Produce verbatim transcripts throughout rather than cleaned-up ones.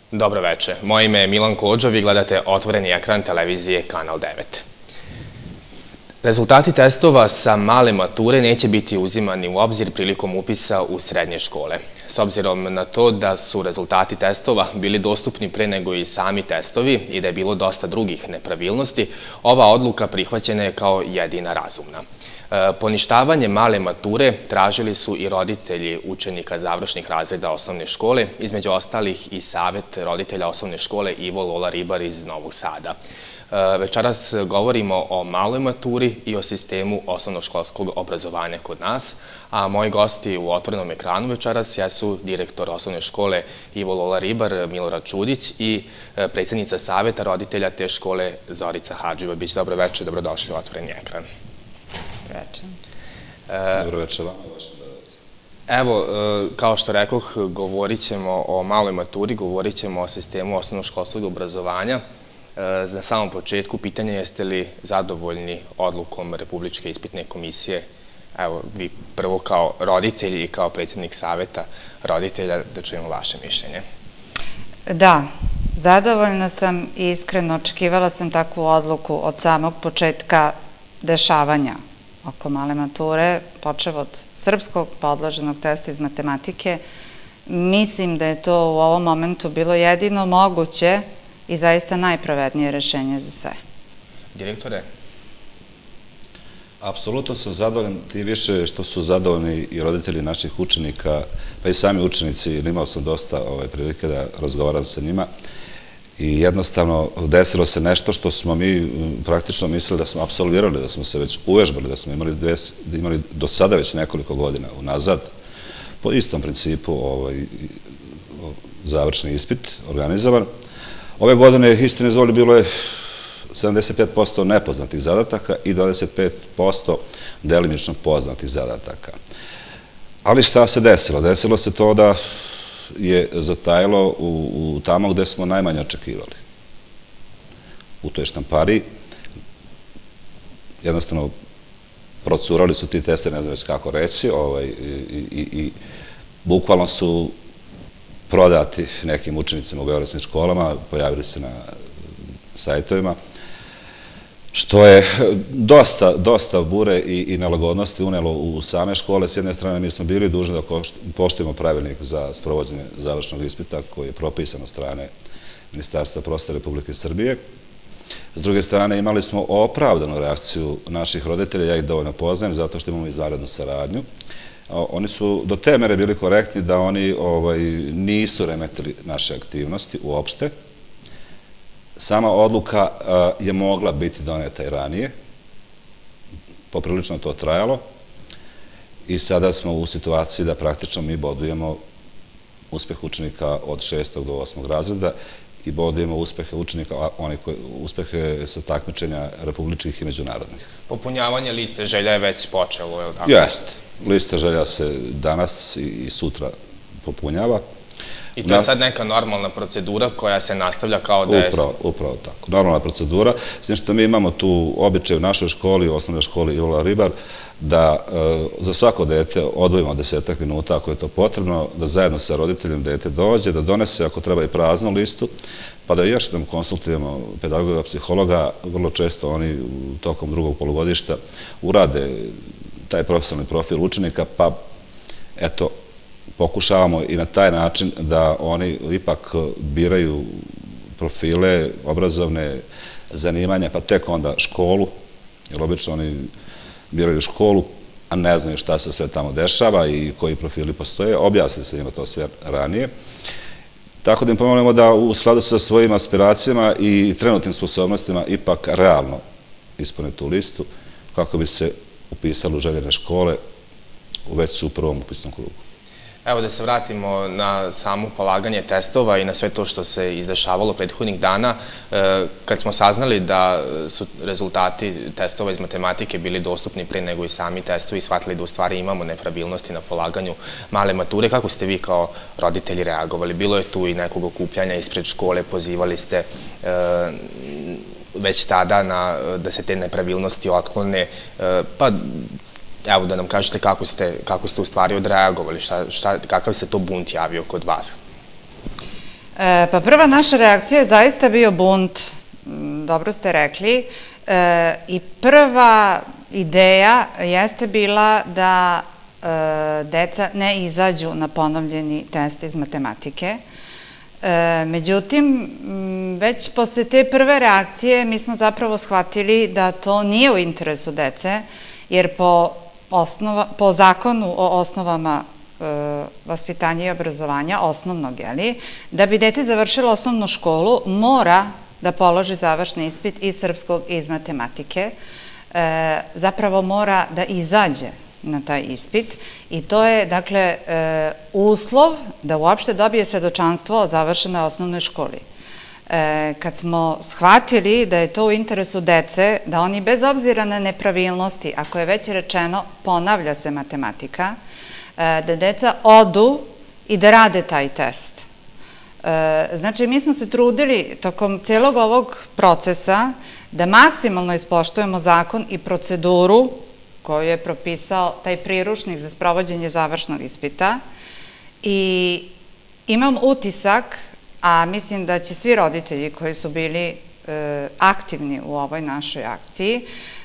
Dobro večer, moje ime je Milan Kođo, vi gledate Otvoreni ekran televizije Kanal devet. Rezultati testova sa male mature neće biti uzimani u obzir prilikom upisa u srednje škole. S obzirom na to da su rezultati testova bili dostupni pre nego i sami testovi i da je bilo dosta drugih nepravilnosti, ova odluka prihvaćena je kao jedina razumna. Poništavanje male mature tražili su i roditelji učenika završnih razreda osnovne škole, između ostalih i Savet roditelja osnovne škole Ivo Lola Ribar iz Novog Sada. Večeras govorimo o maloj maturi i o sistemu osnovnoškolskog obrazovanja kod nas, a moji gosti u Otvorenom ekranu večeras jesu direktor osnovne škole Ivo Lola Ribar Milorad Čudić i predsjednica Saveta roditelja te škole Zorica Hadžibabić. Dobro večer, dobrodošli u Otvoreni ekran. Dobro večer vama i vašim gledalcima. Evo, kao što rekoh, govorit ćemo o maloj maturi, govorit ćemo o sistemu osnovnoškolskog obrazovanja. Na samom početku, pitanje jeste li zadovoljni odlukom Republičke ispitne komisije? Evo, vi prvo kao roditelji i kao predsjednik Saveta roditelja da čujemo vaše mišljenje. Da, zadovoljna sam i iskreno očekivala sam takvu odluku od samog početka dešavanja oko male mature, počev od srpskog podloženog testa iz matematike. Mislim da je to u ovom momentu bilo jedino moguće i zaista najpravednije rešenje za sve. Direktore? Apsolutno sam zadovoljan, tim više što su zadovoljni i roditelji naših učenika, pa i sami učenici, jer imao sam dosta prilike da razgovaram sa njima. I jednostavno desilo se nešto što smo mi praktično mislili da smo apsolvirali, da smo se već uvežbali, da smo imali do sada već nekoliko godina unazad, po istom principu završni ispit organizovan. Ove godine, istine zvoli, bilo je sedamdeset pet posto nepoznatih zadataka i dvadeset pet posto delimično poznatih zadataka. Ali šta se desilo? Desilo se to da je zatajalo u tamo gde smo najmanje očekivali. U toj štampariji. Jednostavno, procurali su ti teste, ne znam već kako reći, i bukvalno su prodati nekim učenicima u beogradskim školama, pojavili se na sajtovima, što je dosta, dosta bure i nelagodnosti unelo u same škole. S jedne strane, mi smo bili dužni da poštujemo pravilnik za sprovođenje završnog ispita koji je propisan od strane Ministarstva prosvete Republike Srbije. S druge strane, imali smo opravdanu reakciju naših roditelja, ja ih dovoljno poznajem, zato što imamo izvanrednu saradnju. Oni su do te mere bili korektni da oni nisu remetili naše aktivnosti uopšte. Sama odluka je mogla biti doneta i ranije, poprilično to trajalo i sada smo u situaciji da praktično mi bodujemo uspeh učenika od šestog do osmog razreda i bodujemo uspehe učenika, uspehe sa takmičenja republičkih i međunarodnih. Popunjavanje liste želja je već počelo, je li tako? Jeste. Lista želja se danas i sutra popunjava. I to je sad neka normalna procedura koja se nastavlja kao da je... Upravo, upravo tako. Normalna procedura. S tim što mi imamo tu običaj u našoj školi, u osnovnoj školi Ivo Lola Ribar, da za svako dete odvojimo desetak minuta ako je to potrebno, da zajedno sa roditeljem dete dođe, da donese ako treba i praznu listu, pa da još jednom konsultujemo pedagoga, psihologa, vrlo često oni tokom drugog polugodišta urade taj profesionalni profil učenika, pa eto, pokušavamo i na taj način da oni ipak biraju profile, obrazovne zanimanja, pa tek onda školu, jer obično oni biraju školu, a ne znaju šta se sve tamo dešava i koji profili postoje, objasni se njima to sve ranije. Tako da im pomognemo da u skladu sa svojim aspiracijama i trenutnim sposobnostima ipak realno ispune tu listu kako bi se upisali u željene škole već u prvom upisnom krugu. Evo da se vratimo na samo polaganje testova i na sve to što se izdešavalo prethodnih dana. Kad smo saznali da su rezultati testova iz matematike bili dostupni pre nego i sami testovi i shvatili da u stvari imamo nepravilnosti na polaganju male mature, kako ste vi kao roditelji reagovali? Bilo je tu i nekog okupljanja ispred škole, pozivali ste već tada da se te nepravilnosti otklone, pa evo da nam kažete kako ste u stvari odreagovali, kakav se to bunt javio kod vas? Pa prva naša reakcija je zaista bio bunt, dobro ste rekli, i prva ideja jeste bila da deca ne izađu na ponovljeni test iz matematike. Međutim, već posle te prve reakcije mi smo zapravo shvatili da to nije u interesu dece, jer po zakonu o osnovama vaspitanja i obrazovanja, osnovnog, jeli, da bi dete završilo osnovnu školu, mora da položi završni ispit iz srpskog i iz matematike. Zapravo mora da izađe na taj ispit i to je, dakle, uslov da uopšte dobije svedočanstvo o završenoj osnovnoj školi. Kad smo shvatili da je to u interesu dece, da oni bez obzira na nepravilnosti, ako je već rečeno, ponavlja se matematika, da deca odu i da rade taj test. Znači, mi smo se trudili tokom celog ovog procesa da maksimalno ispoštujemo zakon i proceduru koju je propisao taj priručnik za sprovođenje završnog ispita i imam utisak, a mislim da će svi roditelji koji su bili aktivni u ovoj našoj akciji,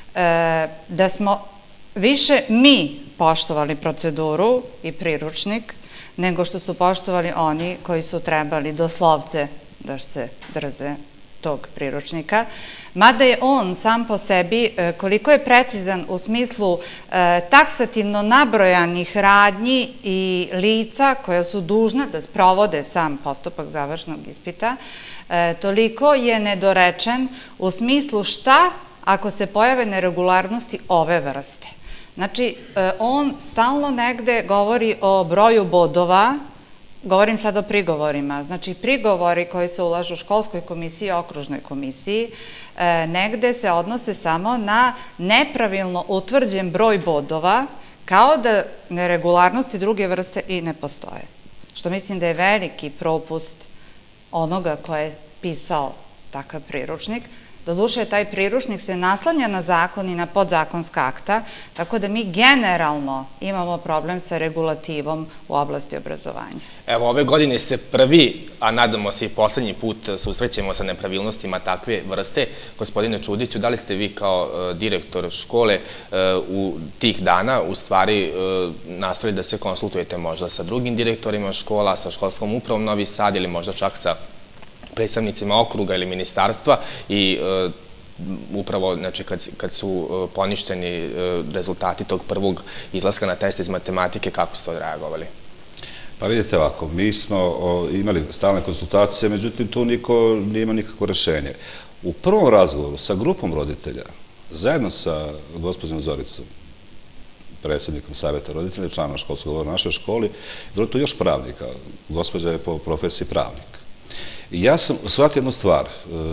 da smo više mi poštovali proceduru i priručnik nego što su poštovali oni koji su trebali doslovce da se drže tog priručnika. Mada je on sam po sebi, koliko je precizan u smislu taksativno nabrojanih radnji i lica koja su dužna da sprovode sam postupak završnog ispita, toliko je nedorečen u smislu šta ako se pojave neregularnosti ove vrste. Znači, on stalno negde govori o broju bodova, govorim sad o prigovorima, znači prigovori koji se ulažu u školskoj komisiji i okružnoj komisiji, negde se odnose samo na nepravilno utvrđen broj bodova, kao da neregularnosti druge vrste i ne postoje. Što mislim da je veliki propust onoga ko je pisao takav priručnik. Doduše, taj priručnik se naslanja na zakon i na podzakonska akta, tako da mi generalno imamo problem sa regulativom u oblasti obrazovanja. Evo, ove godine se prvi, a nadamo se i poslednji put, susrećemo sa nepravilnostima takve vrste. Gospodine Čudiću, da li ste vi kao direktor škole u tih dana u stvari nastavili da se konsultujete možda sa drugim direktorima škola, sa školskom upravom Novi Sad ili možda čak sa predstavnicima okruga ili ministarstva i upravo kad su poništeni rezultati tog prvog izlaska na test iz matematike, kako ste odreagovali? Pa vidite ovako, mi smo imali stalne konsultacije, međutim tu niko nije imao nikakvo rešenje. U prvom razgovoru sa grupom roditelja, zajedno sa gospođom Zoricom, predsjednikom savjeta roditelja, članom školskog odbora u našoj školi, bilo tu još pravnika, gospođa je po profesiji pravnik. I ja sam shvatio jednu stvar,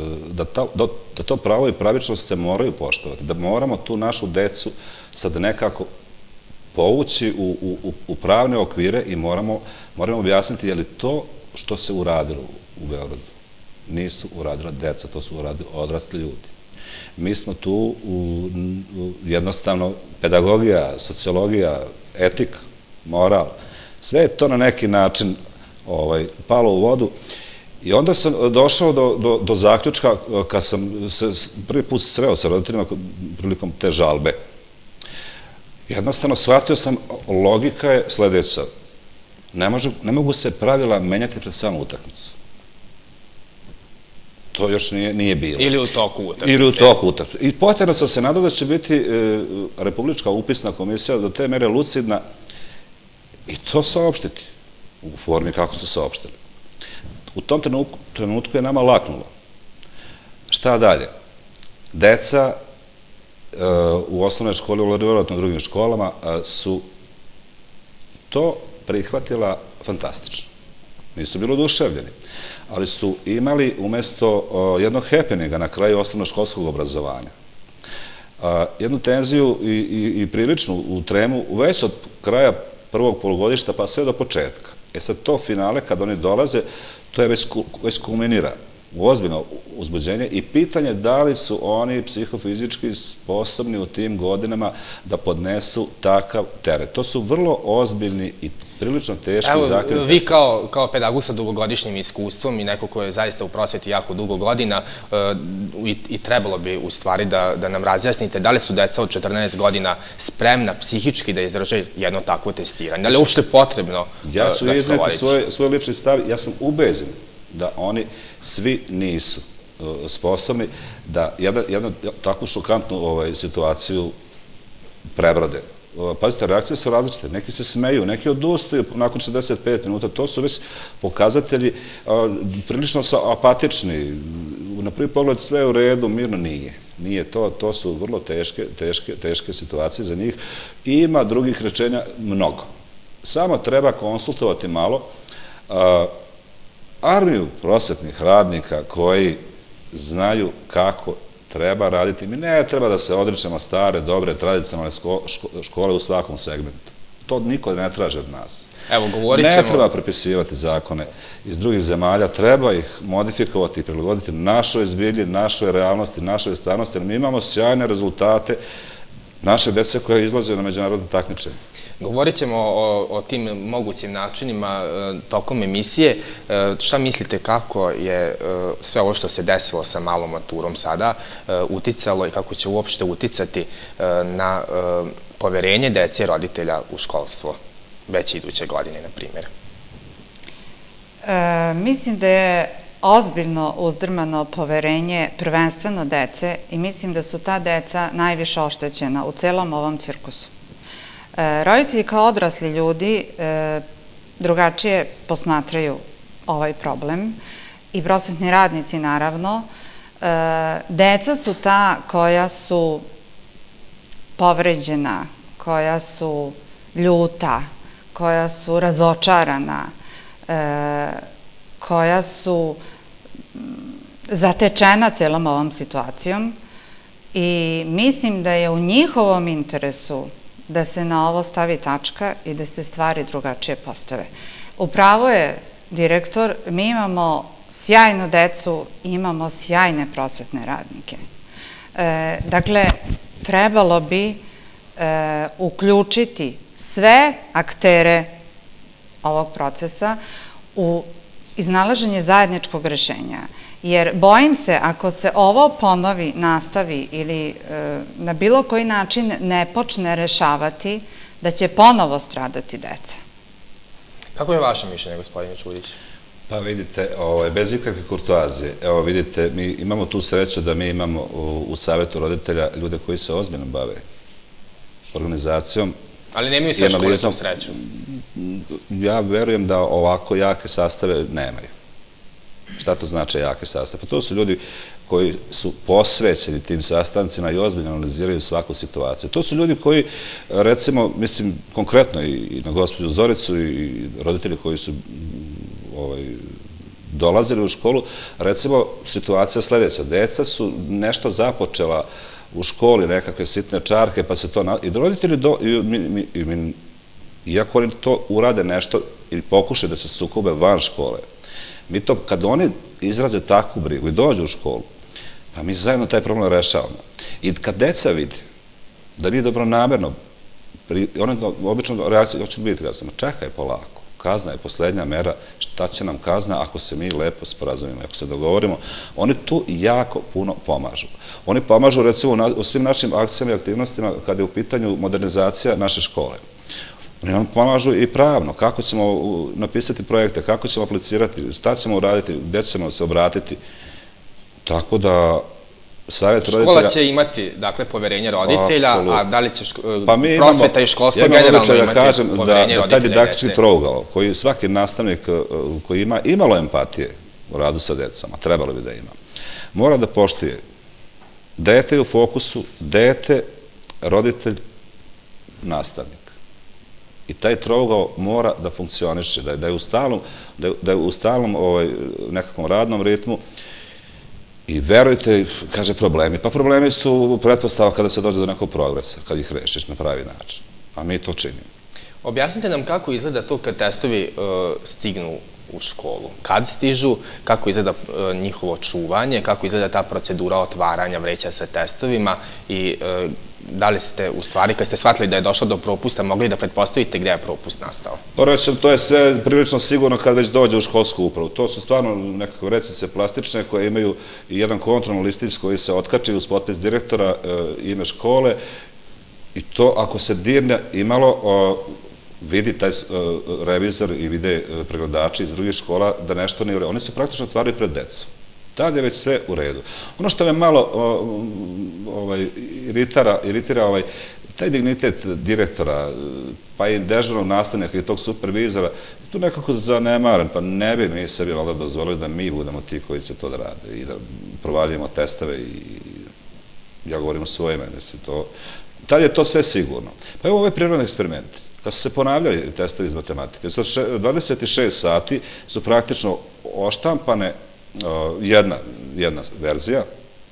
da to pravo i pravičnost se moraju poštovati, da moramo tu našu decu sad nekako povući u pravne okvire i moramo objasniti je li to što se uradilo u Beogradu nisu uradila deca, to su uradili odrasli ljudi. Mi smo tu jednostavno pedagogija, sociologija, etika, moral, sve je to na neki način palo u vodu. I onda sam došao do zaključka, kad sam se prvi put sreo sa roditeljima prilikom te žalbe, jednostavno shvatio sam, logika je sledeća, ne mogu se pravila menjati pred samu utakmicu. To još nije bilo. Ili u toku utakmice. Ili u toku utakmice. I potrebno sam se nadao da će biti Republička upisna komisija do te mere lucidna i to saopštiti u formi kako su saopštili. U tom trenutku je nama laknulo. Šta dalje? Deca u osnovnoj školi, u vjerojatno drugim školama, su to prihvatila fantastično. Nisu bili oduševljeni, ali su imali umesto jednog happeninga na kraju osnovnoškolskog obrazovanja, jednu tenziju i priličnu u tremu već od kraja prvog polugodišta pa sve do početka. E sad to finale, kad oni dolaze, to je već kulminira u ozbiljno uzbuđenje i pitanje da li su oni psihofizički sposobni u tim godinama da podnesu takav teret. To su vrlo ozbiljni i prilično teški i zahtjevni testovi. Vi kao, kao pedagog sa dugogodišnjim iskustvom i neko ko je zaista u prosveti jako dugo godina i, i trebalo bi u stvari da, da nam razjasnite da li su deca od četrnaest godina spremna psihički da izdrže jedno takvo testiranje. Da li je uopšte potrebno da Ja ću sprovoditi? izneti svoj, svoj lični stav. Ja sam ubeđen da oni svi nisu sposobni da jednu takvu šokantnu ovaj, situaciju prebrode. Pazite, reakcije su različite. Neki se smeju, neki odustaju nakon šezdeset pet minuta. To su već pokazatelji prilično apatični. Na prvi pogled sve je u redu, mirno nije. Nije to, to su vrlo teške, teške, teške situacije za njih. I ima drugih rečenja mnogo. Samo treba konsultovati malo armiju prosvetnih radnika koji znaju kako treba raditi. Mi ne treba da se odričemo stare, dobre, tradicionalne škole u svakom segmentu. To niko ne traže od nas. Evo, govorit ćemo... Ne treba prepisivati zakone iz drugih zemalja, treba ih modifikovati i prilagoditi našoj zbilji, našoj realnosti, našoj stvarnosti, jer mi imamo sjajne rezultate naše dece koje izlaze na međunarodno takmičenje. Govorit ćemo o, o tim mogućim načinima e, tokom emisije. E, šta mislite kako je e, sve ovo što se desilo sa malom maturom sada e, uticalo i kako će uopšte uticati e, na e, poverenje dece i roditelja u školstvo već iduće godine, na primjer? E, mislim da je ozbiljno uzdrmano poverenje prvenstveno dece i mislim da su ta deca najviše oštećena u celom ovom cirkusu. Roditelji kao odrasli ljudi drugačije posmatraju ovaj problem i prosvetni radnici naravno. Deca su ta koja su povređena, koja su ljuta, koja su razočarana, koja su zatečena celom ovom situacijom i mislim da je u njihovom interesu da se na ovo stavi tačka i da se stvari drugačije postave. Upravo je direktor, mi imamo sjajnu decu, imamo sjajne prosvetne radnike. Dakle, trebalo bi uključiti sve aktere ovog procesa u iznalaženje zajedničkog rešenja. Jer bojim se, ako se ovo ponovi, nastavi ili na bilo koji način ne počne rešavati, da će ponovo stradati deca. Kako je vaše mišljenje, gospodine Čudić? Pa vidite, bez ikakve kurtoazije, evo vidite, mi imamo tu sreću da mi imamo u Savetu roditelja ljude koji se ozbiljno bave organizacijom. Ali nemaju sve škole tu sreću. Ja verujem da ovako jake sastave nemaju. Šta to znači jake sastave? Pa to su ljudi koji su posvećeni tim sastancima i ozbiljno analiziraju svaku situaciju. To su ljudi koji, recimo, mislim, konkretno i na gospođu Zoricu i roditelji koji su dolazili u školu, recimo, situacija sljedeća. Deca su nešto započela u školi, nekakve sitne čarke, pa se to... I roditelji, iako oni to urade nešto ili pokušaju da se sukobe van škole, mi to, kad oni izraze takvu brigu i dođu u školu, pa mi zajedno taj problem rešavamo. I kad deca vidi da mi dobronamerno, oni obično reakcije hoće biti kada sam, čekaj polako, kazna je poslednja mera, šta će nam kazna ako se mi lepo sporazumimo, ako se dogovorimo, oni tu jako puno pomažu. Oni pomažu recimo u svim našim akcijama i aktivnostima kada je u pitanju modernizacija naše škole. Oni nam pomažu i pravno, kako ćemo napisati projekte, kako ćemo aplicirati, šta ćemo uraditi, gde ćemo se obratiti. Tako da, savjet roditelja... Škola će imati, dakle, poverenje roditelja, a da li će prosveta i školstvo generalno imati poverenje roditelja i dece? Da taj didaktički trougao, koji svaki nastavnik koji ima imalo empatije u radu sa decama, trebalo bi da ima, mora da poštuje dete u fokusu, dete, roditelj, nastavnik. I taj trougao mora da funkcioniše, da je u stalnom nekakvom radnom ritmu. I verujte, kaže problemi. Pa problemi su pretpostava kada se dođe do nekog progresa, kada ih rešiš na pravi način. A mi to činimo. Objasnite nam kako izgleda to kad testovi stignu u školu. Kad stižu, kako izgleda njihovo čuvanje, kako izgleda ta procedura otvaranja vreća sa testovima i Da li ste, u stvari, kad ste shvatili da je došlo do propusta, mogli da pretpostavite gde je propust nastao? Rećem, to je sve prilično sigurno kad već dođe u školsku upravu. To su stvarno nekakve recice plastične koje imaju i jedan kontrolni listić koji se otkači uz potpis direktora, ime škole, i to ako se dirne imalo, vidi taj revizor i vide pregledači iz drugih škola da nešto nije u redu. Oni se praktično otvaraju pred decom. Tad je već sve u redu. Ono što me malo iritira, taj dignitet direktora, pa i dežurnog nastavnika i tog supervizora, tu nekako zanemaren, pa ne bi mi sebi valjda dozvolili da mi budemo ti koji će to da rade i da provaljujemo testove i ja govorim o svoje mene. Tad je to sve sigurno. Pa evo ovaj prirodni eksperiment. Kad su se ponavljali testovi iz matematike, dvadeset šest sati su praktično oštampane jedna verzija,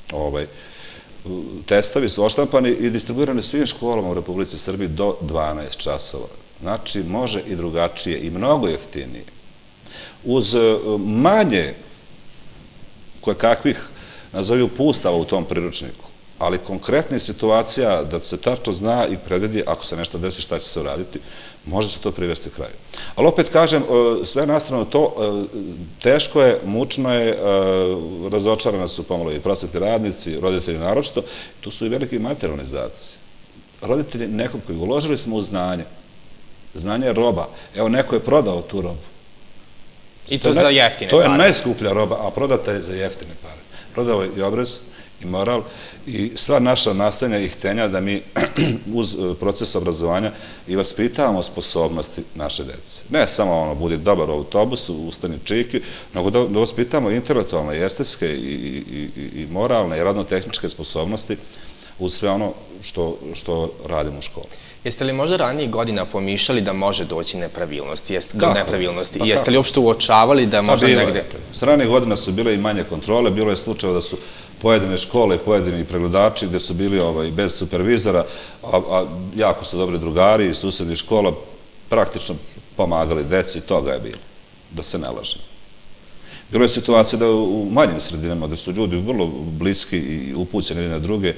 testovi su oštampani i distribuirani svim školama u Republici Srbiji do dvanaest časova. Znači, može i drugačije i mnogo jeftinije. Uz manje koje kakvih, nazoviju, pustava u tom priručniku, ali konkretna situacija da se tačno zna i predvidi ako se nešto desi šta će se uraditi, može se to privesti kraju. Ali opet kažem, sve nastrano to, teško je, mučno je, razočarana su pomalo i prosvetni radnici, roditelji naročito, tu su i veliki materijalni izdaci. Roditelji nekog koji uložili smo u znanje, znanje je roba, evo neko je prodao tu robu. I to za jeftine pare. To je najskuplja roba, a prodata je za jeftine pare. Prodao je i obraz, i moral, i sva naša nastojanja i htenja da mi uz proces obrazovanja i vaspitavamo sposobnosti naše dece. Ne samo ono, budi dobar u autobusu, ustani čiki, nego da vaspitavamo intelektualne, i estetske, i moralne, i radno-tehničke sposobnosti uz sve ono što radimo u školi. Jeste li možda ranijih godina pomišljali da može doći nepravilnosti? Do nepravilnosti? I jeste li uopšte uočavali da možda negde... S ranijih godina su bile i manje kontrole, bilo je slučajeva da su pojedine škole, pojedini pregledači gde su bili bez supervizora, a jako su dobri drugari iz susednih škola, praktično pomagali deci i toga je bilo, da se ne lažemo. Bilo je situacija da u manjim sredinama, gde su ljudi vrlo bliski i upućeni na druge,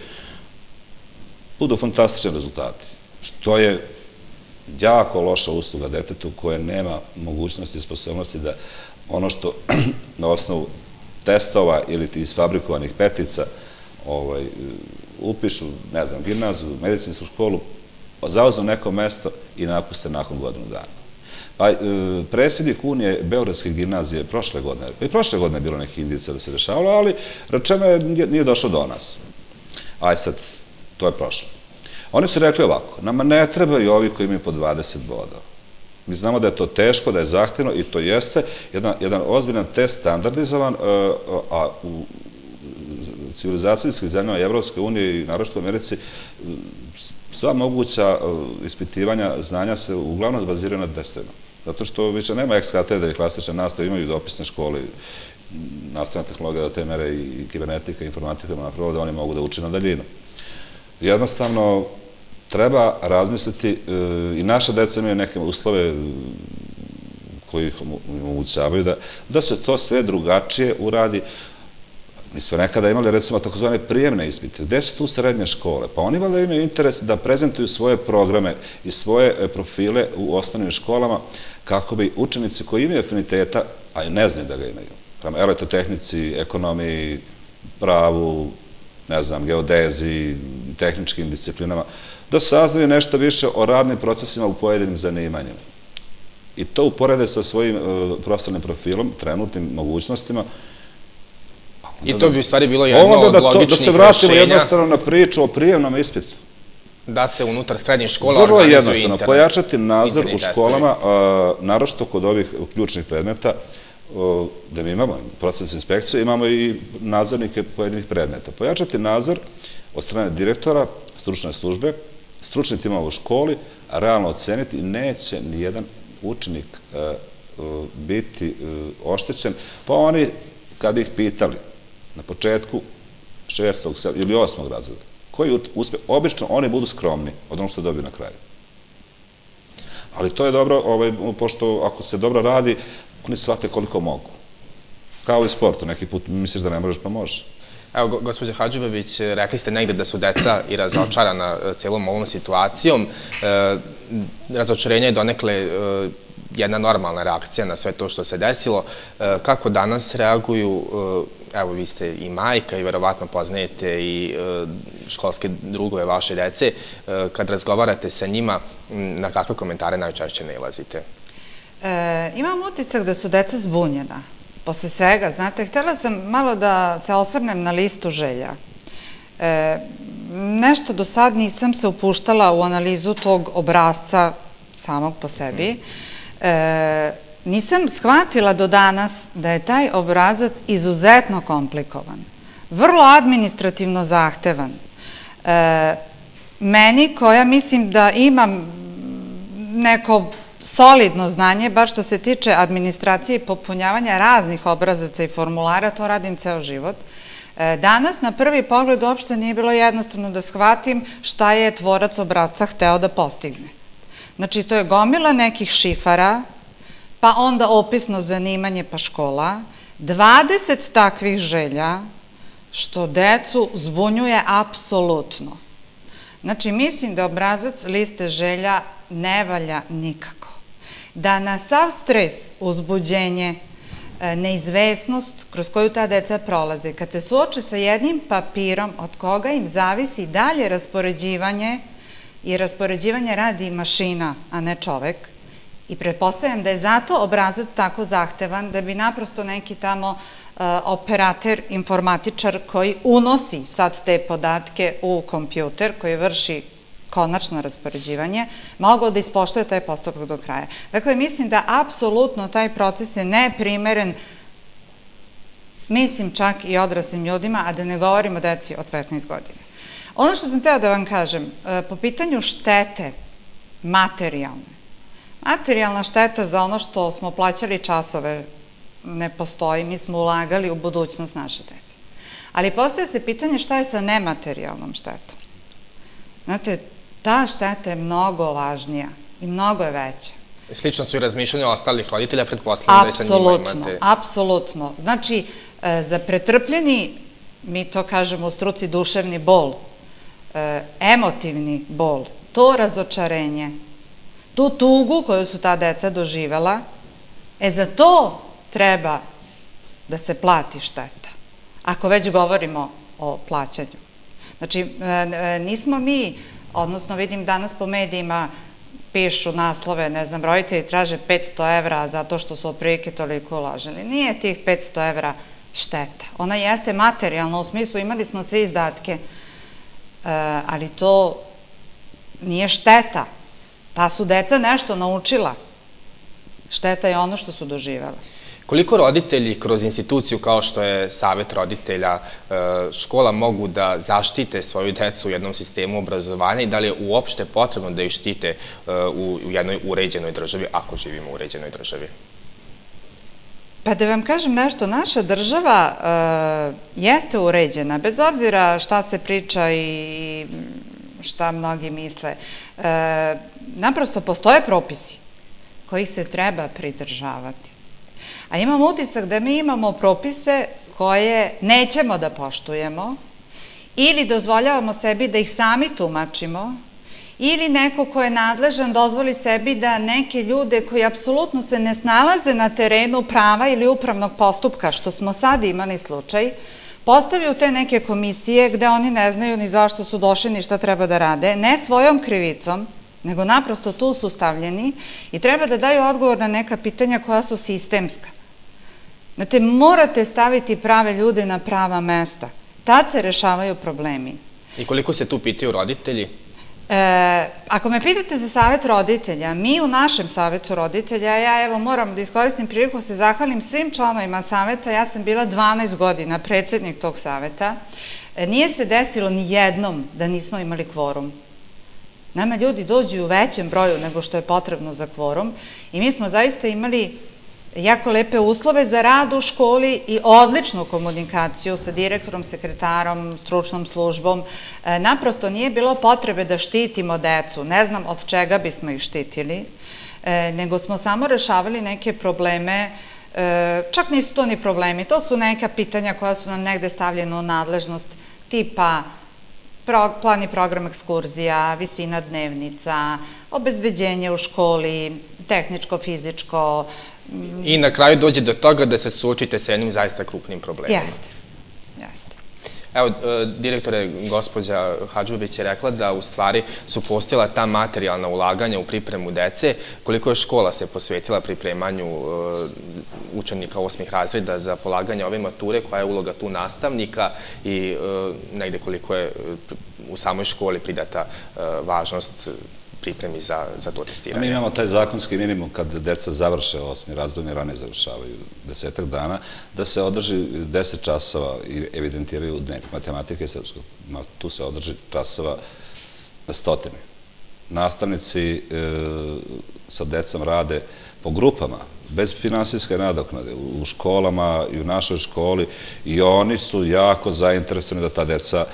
budu fantastični rezultati. Što je jako loša usluga detetu koje nema mogućnosti i sposobnosti da ono što na osnovu testova ili ti isfabrikovanih petica upišu, ne znam, gimnaziju, medicinsku školu, zauzmu neko mesto i napuste nakon godinu dana. Predsjednik Unije Beogradske gimnazije prošle godine, i prošle godine je bilo neki indicija da se dešavalo, ali rečeno je nije došlo do nas. Aj sad, to je prošlo. Oni su rekli ovako, nama ne trebaju ovi koji imaju po dvadeset bodova. Mi znamo da je to teško, da je zahtevno i to jeste jedan ozbiljan test standardizovan, a u civilizacijskih zemljama Evropske unije i naročito u Americi sva moguća ispitivanja znanja se uglavnom baziraju na testovima. Zato što više nema ex-katedre i klasične nastave, imaju dopisne škole, nastavna tehnologija do te mere i kibernetika i informatika napravo da oni mogu da uče na daljinu. Jednostavno, treba razmisliti i naša deca imaju neke uslove koji ih omogućavaju da se to sve drugačije uradi. Mi smo nekada imali recimo takozvane prijemne ispite. Gde su tu srednje škole? Pa oni valjda imaju interes da prezentuju svoje programe i svoje profile u osnovnim školama kako bi učenici koji imaju afiniteta, a ne znaju da ga imaju, prema elektrotehnici, ekonomiji, pravu, ne znam, geodeziji, tehničkim disciplinama, da saznaju nešto više o radnim procesima u pojedinim zanimanjima. I to uporede sa svojim profesionalnim profilom, trenutnim mogućnostima. I to bi u stvari bilo jedno od logičnih rešenja. Da se vratimo jednostavno na priču o prijemnom ispitu. Da se unutar srednjih škola organizuju internet. Vrlo jednostavno, pojačati nadzor u školama, naročito kod ovih ključnih predmeta, da mi imamo proces inspekcije, imamo i nadzornike pojedinih predmeta. Pojačati nadzor od strane direktora, stručne službe, stručni timova u školi, a realno oceniti i neće nijedan učenik biti oštećen. Pa oni, kad ih pitali na početku šestog ili osmog razreda, koji uspe, obično oni budu skromni od ono što dobiju na kraju. Ali to je dobro, pošto ako se dobro radi, oni shvate koliko mogu. Kao i sportu, neki put misliš da ne možeš, pa možeš. Evo, gospođa Hadžibević, rekli ste negde da su deca i razočarana celom ovom situacijom. Razočarenje je donekle jedna normalna reakcija na sve to što se desilo. Kako danas reaguju, evo vi ste i majka i verovatno poznajete i školske drugove vaše dece, kad razgovarate sa njima, na kakve komentare najčešće nailazite? Imam utisak da su deca zbunjena. Posle svega, znate, htjela sam malo da se osvrnem na listu želja. Nešto do sad nisam se upuštala u analizu tog obrazca samog po sebi. Nisam shvatila do danas da je taj obrazac izuzetno komplikovan, vrlo administrativno zahtevan. Meni, koja mislim da imam neko solidno znanje, bar što se tiče administracije i popunjavanja raznih obrazaca i formulara, to radim ceo život. Danas, na prvi pogled, uopšte nije bilo jednostavno da shvatim šta je tvorac obrazca hteo da postigne. Znači, to je gomila nekih šifara, pa onda opisno zanimanje pa škola, dvadeset takvih želja, što decu zbunjuje apsolutno. Znači, mislim da obrazac liste želja ne valja nikako. Da na sav stres, uzbuđenje, neizvesnost kroz koju ta deca prolaze, kad se suoče sa jednim papirom od koga im zavisi dalje raspoređivanje, i raspoređivanje radi mašina, a ne čovek, i pretpostavljam da je zato obrazac tako zahtevan da bi naprosto neki tamo operater, informatičar koji unosi sad te podatke u kompjuter, koji vrši konačno raspoređivanje, mogao da ispoštuje taj postupak do kraja. Dakle, mislim da apsolutno taj proces je neprimeren, mislim čak i odraslim ljudima, a da ne govorimo o deci od petnaest godina. Ono što sam htela da vam kažem, po pitanju štete materijalne, materijalna šteta za ono što smo plaćali časove ne postoji, mi smo ulagali u budućnost naše dece. Ali postoje se pitanje šta je sa nematerijalnom štetom. Znate, ta šteta je mnogo važnija i mnogo je veća. Slično su i razmišljanja ostalih roditelja, pretpostavljam da i sa njima imate... Apsolutno, apsolutno. Znači, za pretrpljeni, mi to kažemo u struci, duševni bol, emotivni bol, to razočarenje, tu tugu koju su ta deca doživela, e za to treba da se plati šteta, ako već govorimo o plaćanju. Znači, nismo mi, odnosno vidim danas po medijima pišu naslove, ne znam, roditelji traže petsto evra zato što su otprilike toliko uložili. Nije tih petsto evra šteta. Ona jeste materijalna, u smislu imali smo sve izdatke, ali to nije šteta. Ta su deca nešto naučila. Šteta je ono što su doživjela. Koliko roditelji kroz instituciju kao što je Savet roditelja škola mogu da zaštite svoju decu u jednom sistemu obrazovanja i da li je uopšte potrebno da ih štite u jednoj uređenoj državi, ako živimo u uređenoj državi? Pa da vam kažem nešto, naša država jeste uređena, bez obzira šta se priča i šta mnogi misle. Naprosto postoje propisi kojih se treba pridržavati. A imam utisak da mi imamo propise koje nećemo da poštujemo ili dozvoljavamo sebi da ih sami tumačimo ili neko ko je nadležan dozvoli sebi da neke ljude koji apsolutno se ne snalaze na terenu prava ili upravnog postupka, što smo sad imali slučaj, postavi u te neke komisije gde oni ne znaju ni zašto su došli ni šta treba da rade, ne svojom krivicom, nego naprosto tu su stavljeni i treba da daju odgovor na neka pitanja koja su sistemska. Znate, morate staviti prave ljude na prava mesta. Tad se rešavaju problemi. I koliko se tu pitaju roditelji? Ako me pitate za Savet roditelja, mi u našem Savetu roditelja, ja evo moram da iskoristim priliku da se zahvalim svim članovima Saveta, ja sam bila dvanaest godina predsednik tog Saveta, nije se desilo ni jednom da nismo imali kvorum. Nama ljudi dođu u većem broju nego što je potrebno za kvorum i mi smo zaista imali jako lepe uslove za rad u školi i odličnu komunikaciju sa direktorom, sekretarom, stručnom službom. Naprosto nije bilo potrebe da štitimo decu, ne znam od čega bismo ih štitili, nego smo samo rešavali neke probleme Čak nisu to ni problemi, to su neka pitanja koja su nam negde stavljena u nadležnost, tipa plan i program ekskurzija, visina dnevnica, obezbeđenje u školi, tehničko, fizičko. I na kraju dođe do toga da se suočite sa jednim zaista krupnim problemima. Jeste, jeste. Evo, direktore, gospođa Hadžubić je rekla da u stvari su postojala ta materijalna ulaganja u pripremu dece. Koliko je škola se posvetila pripremanju učenika osmih razreda za polaganje ove mature, koja je uloga tu nastavnika i negde koliko je u samoj školi pridata važnost pripremi za to testiranje? Mi imamo taj zakonski minimum kad deca završe osmi razred, oni ranije završavaju desetak dana, da se održi deset časova i evidentiraju dnevnik matematike i srpskog. Tu se održi časova na stotine. Nastavnici sa decom rade po grupama, bez finansijske nadoknade, u školama i u našoj školi, i oni su jako zainteresovani da ta deca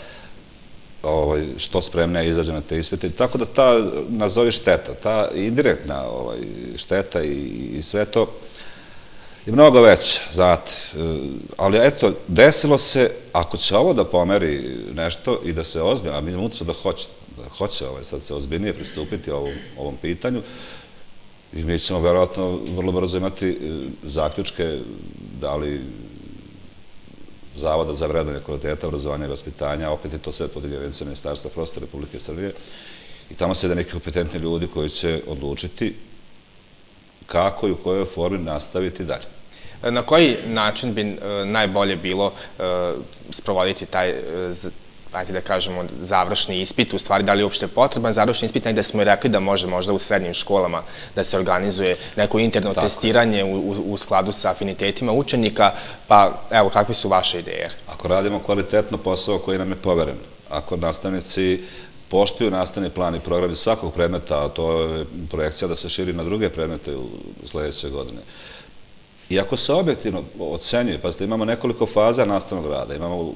što spremnija izađe na te ispite. Tako da ta, nazovi šteta, ta indirektna šteta i sve to je mnogo veća, znate. Ali eto, desilo se, ako će ovo da pomeri nešto i da se ozbiljno, a mi imamo utisak da hoće sad se ozbiljnije pristupiti ovom pitanju, i mi ćemo verovatno vrlo brzo imati zaključke da li Zavoda za vrednovanje kvaliteta obrazovanja i vaspitanja, opet je to sve pod ingerencijom Ministarstva prosvete Republike Srbije, i tamo sede neki kompetentni ljudi koji će odlučiti kako i u kojoj formi nastaviti dalje. Na koji način bi najbolje bilo sprovoditi taj, ajde da kažemo, završni ispit, u stvari da li je uopšte potreban završni ispit, negde smo i rekli da može možda u srednjim školama da se organizuje neko interno testiranje u skladu sa afinitetima učenika, pa evo, kakve su vaše ideje? Ako radimo kvalitetno posao koji nam je poveren, ako nastavnici poštuju nastavni plan i program iz svakog predmeta, a to je projekcija da se širi na druge predmete u sledeće godine, i ako se objektivno ocenjuje, pa imamo nekoliko faza nastavnog rada, imamo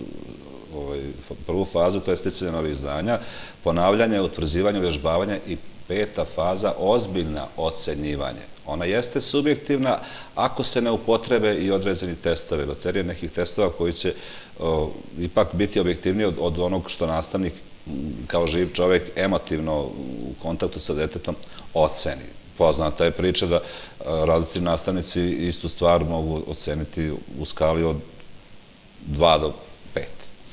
prvu fazu, to je sticanje novih znanja, ponavljanje, utvrzivanje, uvježbavanje, i peta faza, ozbiljna ocenjivanje. Ona jeste subjektivna ako se ne upotrebe i određeni testovi, baterije nekih testova koji će ipak biti objektivniji od onog što nastavnik kao živ čovjek emotivno u kontaktu sa detetom oceni. Poznata je priča da različiti nastavnici istu stvar mogu oceniti u skali od dva do pet.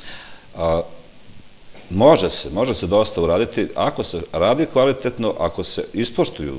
Može se, može se dosta uraditi ako se radi kvalitetno, ako se ispoštuju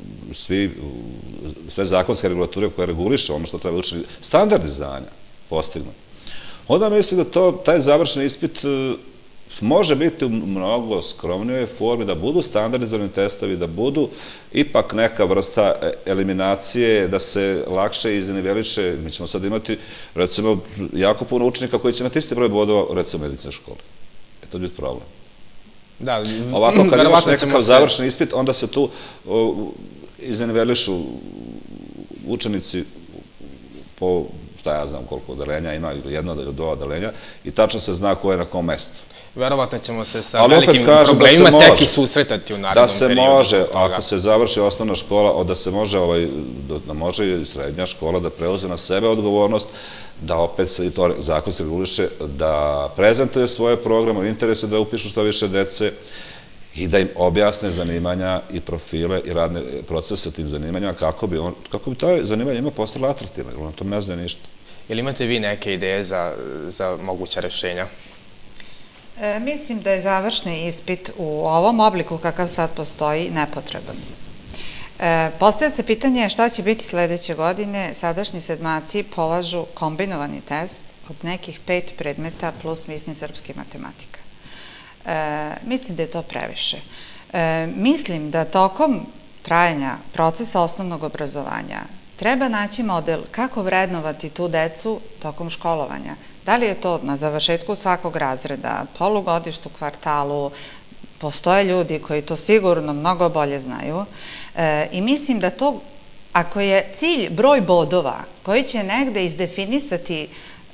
sve zakonske regulature koje reguliše ono što treba učiti, standardi znanja postignu. Onda mislim da taj završeni ispit može biti u mnogo skromnijoj formi, da budu standardizovani testovi, da budu ipak neka vrsta eliminacije, da se lakše izniveliše. Mi ćemo sad imati, recimo, jako puno učenika koji će imati isti broj bodova, recimo, u medicinskoj školi. E, to je biti problem. Ovako, kad imaš nekakav završeni ispit, onda se tu iznivelišu učenici po, šta ja znam koliko odelenja ima, ili jedno ili dva odelenja, i tačno se zna ko je na kom mestu. Verovatno ćemo se sa velikim problemima tek i susretati u narednom periodu. Da se može, ako se završi osnovna škola, da se može, da može i srednja škola da preuze na sebe odgovornost, da opet se i to zakonski reguliše, da prezentuje svoje programe, u interesu da upišu što više dece i da im objasne zanimanja i profile i radne procese tim zanimanjima, kako bi to zanimanje ima postalo atraktivno, jer on to ne zna ništa. Ili imate vi neke ideje za moguća rešenja? Mislim da je završni ispit u ovom obliku kakav sad postoji nepotreban. Postavlja se pitanje šta će biti sledeće godine. Sadašnji sedmaci polažu kombinovani test od nekih pet predmeta plus, mislim, srpska i matematika. Mislim da je to previše. Mislim da tokom trajanja procesa osnovnog obrazovanja treba naći model kako vrednovati tu decu tokom školovanja. Da li je to na završetku svakog razreda, polugodištu, kvartalu, postoje ljudi koji to sigurno mnogo bolje znaju, i mislim da to, ako je cilj broj bodova koji će negde izdefinisati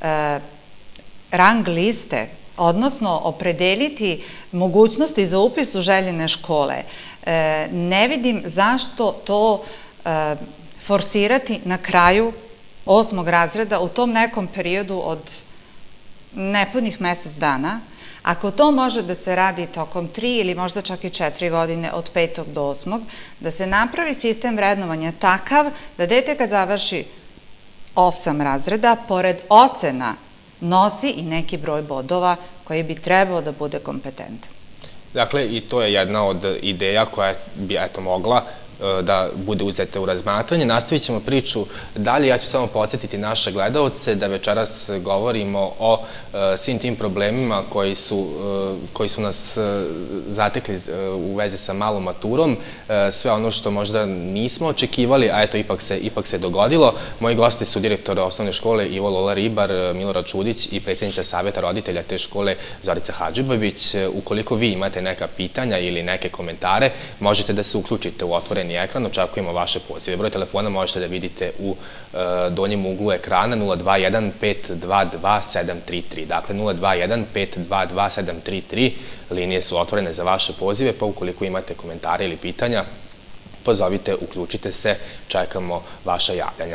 rang liste, odnosno opredeliti mogućnosti za upis u željene škole, ne vidim zašto to forsirati na kraju osmog razreda u tom nekom periodu od nepunih mesec dana, ako to može da se radi tokom tri ili možda čak i četiri godine od petog do osmog, da se napravi sistem vrednovanja takav da dete kad završi osam razreda, pored ocena, nosi i neki broj bodova koji bi trebao da bude kompetentan. Dakle, i to je jedna od ideja koja bi, eto, mogla da bude uzeta u razmatranje. Nastavit ćemo priču dalje. Ja ću samo podsjetiti naše gledalce da večeras govorimo o svim tim problemima koji su, koji su nas zatekli u vezi sa malom maturom. Sve ono što možda nismo očekivali, a eto, ipak se, ipak se dogodilo. Moji gosti su direktor osnovne škole Ivo Lola Ribar, Milorad Čudić i predsjednica saveta roditelja te škole Zorica Hadžibabić. Ukoliko vi imate neka pitanja ili neke komentare, možete da se uključite u otvoreni ekran, očekujemo vaše pozive. Broj telefona možete da vidite u donjem uglu ekrana nula dva jedan pet dva dva sedam tri tri. Dakle, nula dva jedan pet dva dva sedam tri tri. Linije su otvorene za vaše pozive, pa ukoliko imate komentare ili pitanja, pozovite, uključite se, čekamo vaša javljanja.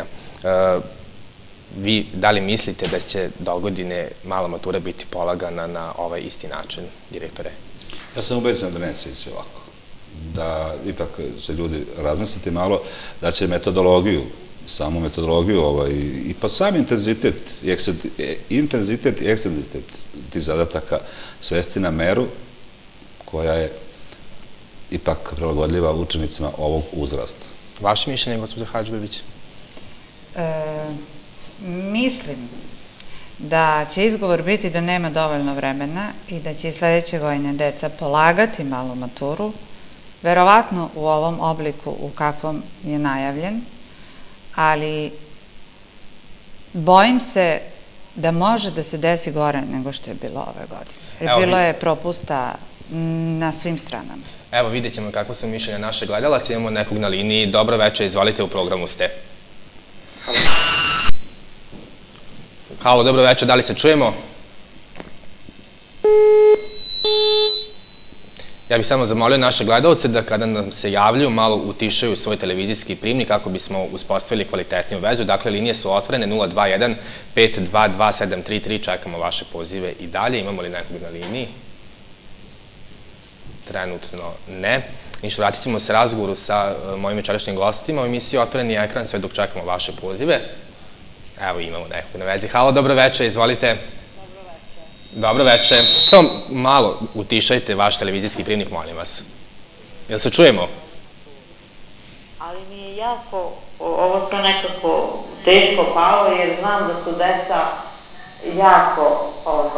Vi da li mislite da će dogodine mala matura biti polagana na ovaj isti način, direktore? Ja sam ubeđen da neće ići ovako. Da ipak će ljudi razmisliti malo, da će metodologiju, samu metodologiju i pa sam intenzitet, intenzitet i ekstenzitet tih zadataka svesti na meru koja je ipak prilagodljiva učenicima ovog uzrasta. Vaše mišljenje, gospođa Hadžibabić? Mislim da će izgovor biti da nema dovoljno vremena i da će i sledeće godine deca polagati malu maturu, verovatno u ovom obliku u kakvom je najavljen, ali bojim se da može da se desi gore nego što je bilo ove godine. Jer bilo je propusta na svim stranama. Evo, vidjet ćemo kako su mišljenja naše gledalaca. Imamo nekog na liniji. Dobro večer, izvolite, u programu ste. Halo, dobro večer, da li se čujemo? Ja bih samo zamolio naše gledalce da kada nam se javljaju malo utišaju svoj televizijski primnik kako bismo uspostavili kvalitetniju vezu. Dakle, linije su otvorene nula dva jedan pet dva dva sedam tri tri. Čekamo vaše pozive i dalje. Imamo li nekog na liniji? Trenutno ne. Ništa, vratit ćemo se razgovoru sa mojim večerašnjim gostima u emisiji Otvoreni ekran sve dok čekamo vaše pozive. Evo, imamo nekog na vezi. Halo, dobro večer, izvolite. Dobro večer. Samo malo utišajte vaš televizijski primnik, molim vas. Jel se čujemo? Ali mi je jako, ovo sve nekako teško palo, jer znam da su deca jako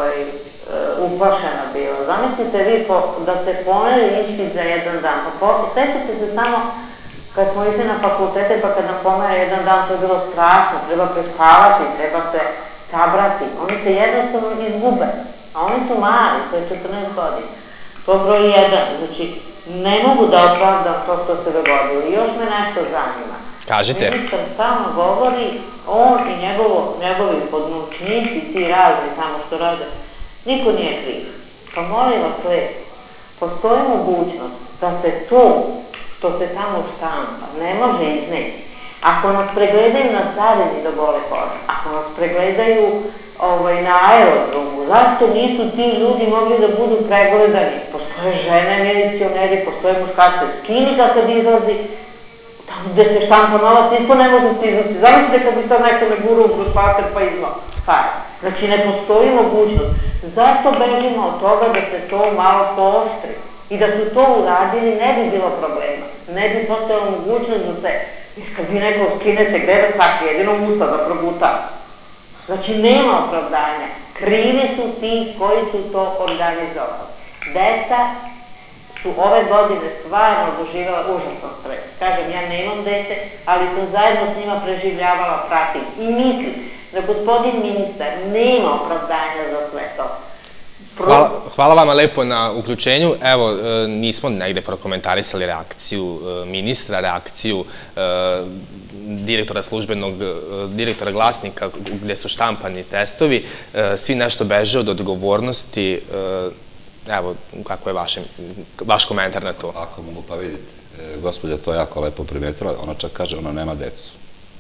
uplašena bila. Zamislite vi da ste pomeri ispit za jedan dan. Sjećate se samo kad smo išli na fakultete, pa kad nam pomere jedan dan, to je bilo strašno. Treba prespavati, treba se sabrati. Oni se jednostavno izgube. A oni su mali, to je četrnaest godina. To je broj jedan. Znači, ne mogu da opravdam to što se dogodilo. I još me nešto zanima. Kažite. Ministar stalno govori, on i njegovi podnučnici, ti razni tamo što rade, niko nije kriv. Pa molim vas, postoji mogućnost da se to što se tamo štampa ne može izneti. Ako nas pregledaju na carini do gole kože, ako nas pregledaju na aerodromu, zašto nisu ti ljudi mogli da budu pregledani? Postoje žene, milicioneri, postoje muškarce. Skini ga kad izlazi, tamo gde se štampa novac, niko ne može stizati. Zamislite kad bi sad nekome guru u gruspater pa izmao. Znači, ne postoji mogućnost. Zašto bežimo od toga da se to malo poostri? I da su to uradili, ne bi bilo problema. Ne bi postojala mogućnost da se, kad vi neko skinete greda svaki, jedino usta da proguta. Znači, nema opravdanja. Krivi su ti koji su to organizovali. Deca su ove godine stvarno doživjela užasno stres. Kažem, ja nemam dete, ali sam zajedno s njima preživljavala, pratim. I mislim da gospodin ministar nema opravdanja za sve to. Hvala vama lepo na uključenju. Evo, nismo negde prokomentarisali reakciju ministra, reakciju direktora službenog, direktora Glasnika gde su štampani testovi. Svi nešto beže od odgovornosti. Evo, kako je vaš komentar na to? Ako mogu pa vidite, gospođa to jako lepo primetila, ona čak kaže, ona nema decu.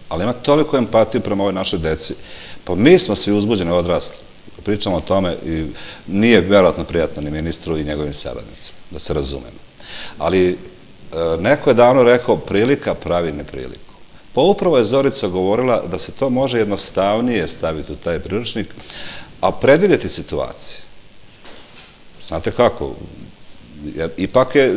ali ima toliko empatiju prema ovoj našoj deci. Pa mi smo svi uzbuđeni odrasli. Pričamo o tome i nije vjerojatno prijatno ni ministru i njegovim saradnicima, da se razumemo. Ali neko je davno rekao, prilika pravi nepriliku. Pa upravo je Zorica govorila da se to može jednostavnije staviti u taj priručnik, a predvidjeti situacije. Znate kako? Ipak je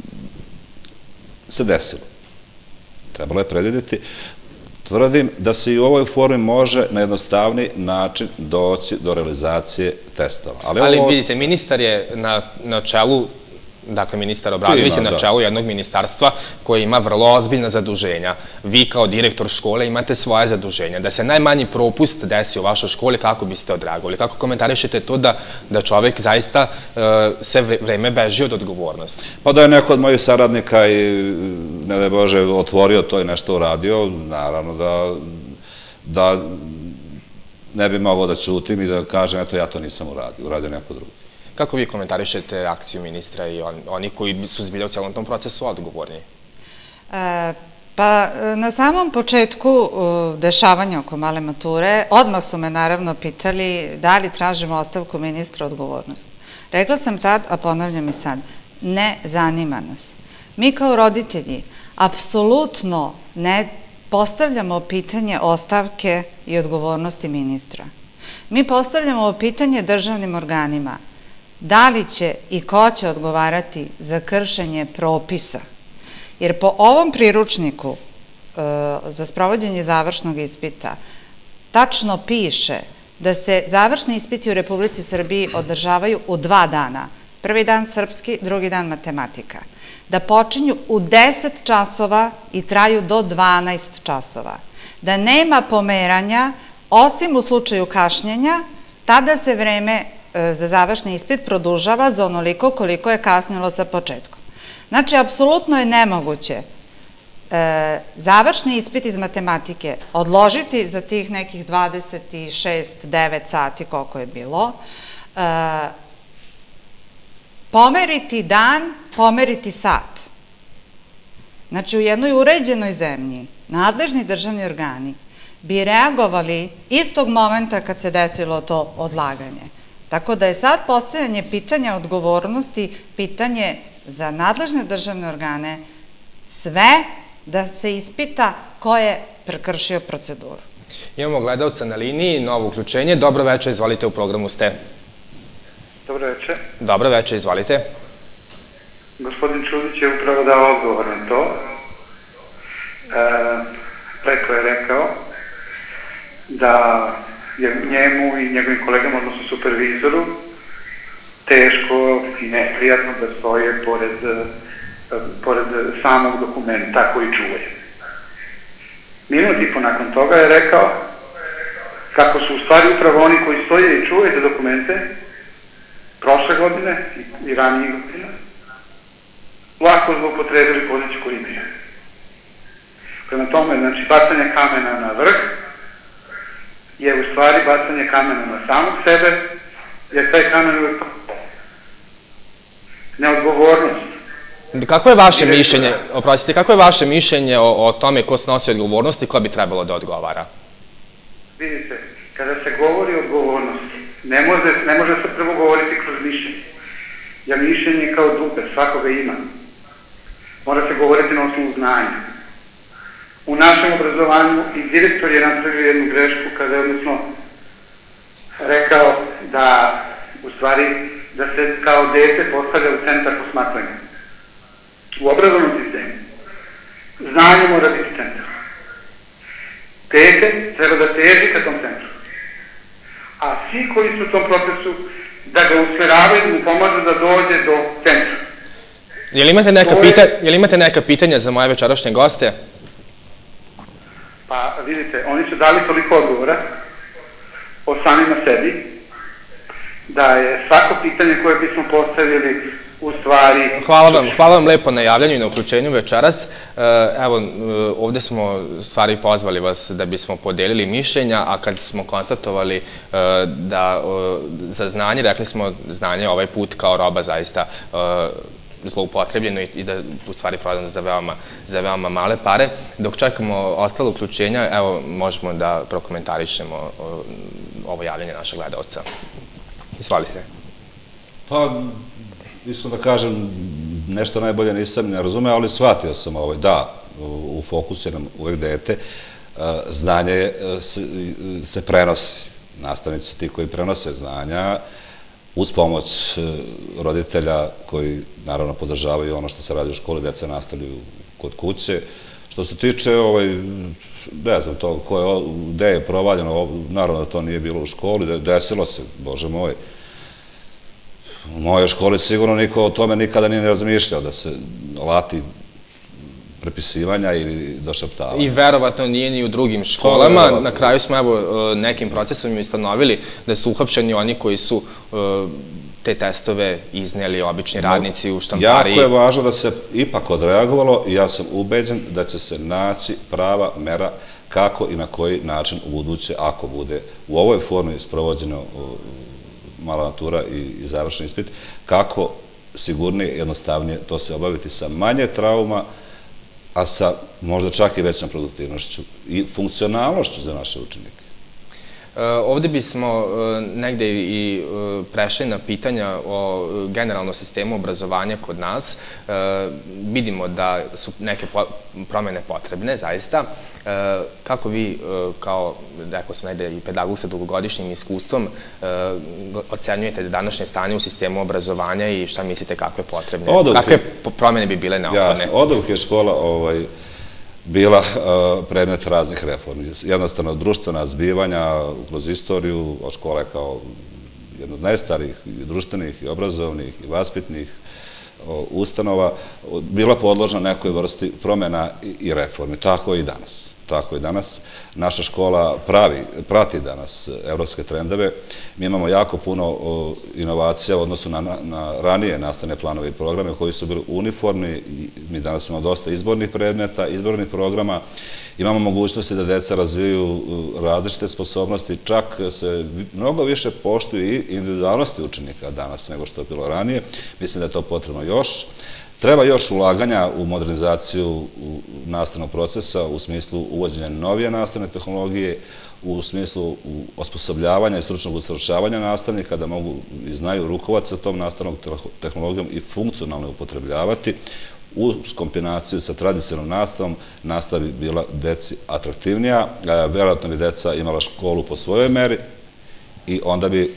se desilo. Trebalo je predvidjeti. Tvrdim da se i u ovoj formi može na jednostavni način doći do realizacije testova. Ali vidite, ministar je na čelu, dakle, ministar Obradović je na čelu jednog ministarstva koje ima vrlo ozbiljna zaduženja. Vi kao direktor škole imate svoje zaduženja. Da se najmanji propust desi u vašoj školi, kako biste odreagovali? Kako komentarišete to da čovek zaista sve vreme beži od odgovornosti? Pa da je neko od mojih saradnika i, ne daj Bože, otvorio to i nešto uradio, naravno da ne bi mogao da ćutim i da kažem, eto, ja to nisam uradio, uradio neko drugi. Kako vi komentarišete akciju ministra i oni koji su zbilja u celom tom procesu odgovorni? Pa na samom početku dešavanja oko male mature, odmah su me naravno pitali da li tražimo ostavku ministra odgovornost. Rekla sam tad, a ponavljam i sad, ne zanima nas. Mi kao roditelji apsolutno ne postavljamo pitanje ostavke i odgovornosti ministra. Mi postavljamo pitanje državnim organima. Da li će i ko će odgovarati za kršenje propisa? Jer po ovom priručniku za sprovođenje završnog ispita tačno piše da se završni ispiti u Republici Srbiji održavaju u dva dana. Prvi dan srpski, drugi dan matematika. Da počinju u deset časova i traju do dvanaest časova. Da nema pomeranja, osim u slučaju kašnjenja, tada se vreme za završni ispit produžava za onoliko koliko je kasnilo sa početkom. Znači, apsolutno je nemoguće završni ispit iz matematike odložiti za tih nekih dvadeset šest, devet sati koliko je bilo, pomeriti dan, pomeriti sat. Znači, u jednoj uređenoj zemlji nadležni državni organi bi reagovali istog momenta kad se desilo to odlaganje. Tako da je sad postavljanje pitanja odgovornosti pitanje za nadležne državne organe sve da se ispita ko je prekršio proceduru. Imamo gledalca na liniji, novo uključenje. Dobro večer, izvolite, u programu ste. Dobro večer. Dobro večer, izvolite. Gospodin Čudić je upravo dao odgovor na to. Lepo je rekao da je njemu i njegovim kolegama, odnosno supervizoru, teško i neprijatno da stoje pored samog dokumenta koji čuje. Minut i po nakon toga je rekao kako su u stvari upravo oni koji stoje i čuje te dokumente prošle godine i ranije godine lako zloupotrebili poziciju koju imaju. Prema tome, znači, bacanje kamena na vrh je u stvari bacanje kamena na samog sebe, jer taj kamen je neodgovornost. Kako je vaše mišljenje, oprostite, kako je vaše mišljenje o tome ko snosi odgovornost i ko bi trebalo da odgovara? Vidite, kada se govori o odgovornosti, ne može se prvo govoriti kroz mišljenje. Ja mišljenje kao dupe, svakoga ima. Mora se govoriti na osnovu znanja. U našem obrazovanju i direktor je napravio jednu grešku kada je odnosno rekao da u stvari da se kao dete postavlja u centar posmatranja. U obrazovnom sistemu znanje mora biti centar. Dete treba da teži ka tom centru. A svi koji su u tom procesu da ga usmeravaju i mu pomažu da dođe do centra. Je li imate neka pitanja za moje večerašnje goste? Pa vidite, oni su dali toliko odgovora o samima sebi, da je svako pitanje koje bismo postavili u stvari... Hvala vam, hvala vam lepo na javljanju i na uključenju večeras. Evo, ovde smo stvari pozvali vas da bismo podelili mišljenja, a kad smo konstatovali da za znanje, rekli smo znanje ovaj put kao roba zaista zloupotrebljeno i da u stvari prodano za veoma male pare. Dok čekamo ostale uključenja, evo, možemo da prokomentarišemo ovo javljanje našeg gledalca. Izvolite. Pa, iskreno da kažem, nešto najbolje nisam ne razumeo, ali shvatio sam ovaj, da, u fokusu je nam uvek dete, znanje se prenosi, nastavnici su ti koji prenose znanja, uz pomoć roditelja koji naravno podržavaju ono što se radi u školi, deca nastavljaju kod kuće. Što se tiče, ne znam to, gde je provaljeno, naravno da to nije bilo u školi, desilo se, Bože moj. U mojoj školi sigurno niko o tome nikada nije razmišljao, da se lati prepisivanja ili došaptavanja. I verovatno nije ni u drugim školama. Na kraju smo evo nekim procesom ustanovili da su uhapšeni oni koji su te testove izneli obični radnici u štampariji. Jako je važno da se ipak odreagovalo i ja sam ubeđen da će se naći prava mera kako i na koji način u buduće, ako bude u ovoj formi sprovođeno mala matura i završen ispit, kako sigurnije i jednostavnije to se obaviti sa manje trauma, a sa možda čak i većom produktivnošću i funkcionalnošću za naše učenike. Ovde bismo negde i prešli na pitanja o generalnom sistemu obrazovanja kod nas. Vidimo da su neke promene potrebne, zaista. Kako vi, kao, rekao sam negde, i pedagog sa dugogodišnjim iskustvom, ocenjujete današnje stanje u sistemu obrazovanja i šta mislite kako je potrebne? Kakve promene bi bile neophodne? Jasno, oduvek je škola bila predmet raznih reformi. Jednostavno, društvena zbivanja kroz istoriju, od škole kao jedno od najstarijih i društvenih i obrazovnih i vaspitnih ustanova, bila podložna nekoj vrsti promjena i reformi. Tako i danas. Tako i danas. Naša škola prati danas evropske trendove. Mi imamo jako puno inovacija u odnosu na ranije nastavne planove i programe koji su bili uniformni. Mi danas imamo dosta izbornih predmeta, izbornih programa. Imamo mogućnosti da deca razviju različite sposobnosti, čak se mnogo više poštuju i individualnosti učenika danas nego što je bilo ranije. Mislim da je to potrebno još. Treba još ulaganja u modernizaciju nastavnog procesa u smislu uvođenja novije nastavne tehnologije, u smislu osposobljavanja i stručnog usavršavanja nastavnika da mogu i znaju rukovati sa tom nastavnom tehnologijom i funkcionalno upotrebljavati. Uz kombinaciju sa tradicionalnom nastavom nastava bi bila deci atraktivnija, verovatno bi deca imala školu po svojoj meri i onda bi